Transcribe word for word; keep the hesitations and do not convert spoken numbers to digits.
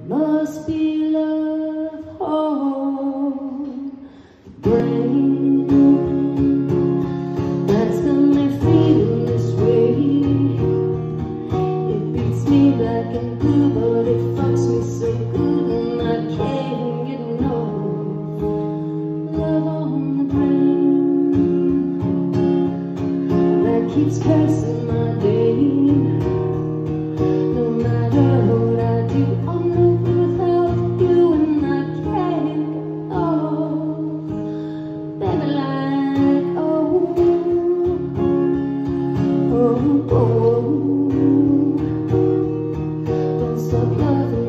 Must be love on the brain that's got me feeling this way. It beats me black and blue, but it fucks me so good, and I can't get enough. Love on the brain that keeps cursing my day. No matter what I do, I'm nothing without you, and I can't get off. Baby, like, oh, oh, oh. Don't stop loving